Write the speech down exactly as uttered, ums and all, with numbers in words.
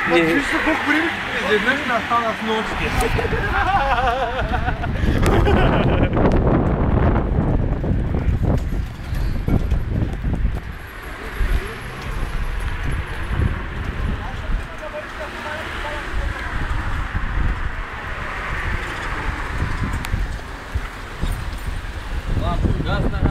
Вот видишь, как время, знаешь, осталось ночки. Лампу газ на.